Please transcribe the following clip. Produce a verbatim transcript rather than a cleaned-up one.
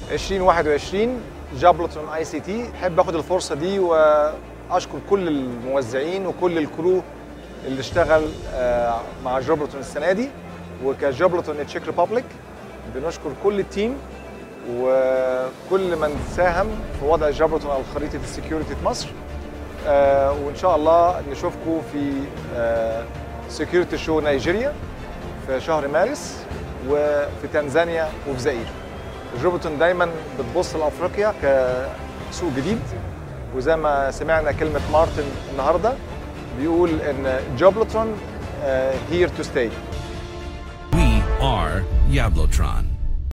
ألفين وواحد وعشرين جابلوترون اي سي تي. احب اخد الفرصه دي واشكر كل الموزعين وكل الكرو اللي اشتغل مع جابلوترون السنه دي، وكجابلوترون تشيك ريبابليك بنشكر كل التيم وكل من ساهم في وضع جابلوترون على خريطه السكيورتي في مصر. وان شاء الله نشوفكم في سكيورتي شو نيجيريا في شهر مارس، وفي تنزانيا وفي زئير. جابلوترون دايما بتبص لافريقيا كسوق جديد، وزي ما سمعنا كلمه مارتن النهارده بيقول ان جابلوترون here to stay. We are JABLOTRON.